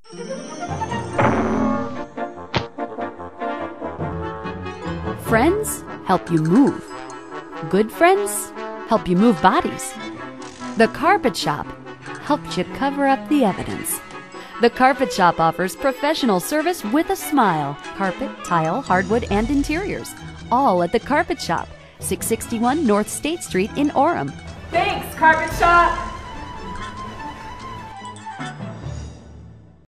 Friends help you move. Good friends help you move bodies. The Carpet Shop helps you cover up the evidence. The Carpet Shop offers professional service with a smile. Carpet, tile, hardwood, and interiors. All at the Carpet Shop, 661 North State Street in Orem. Thanks, Carpet Shop!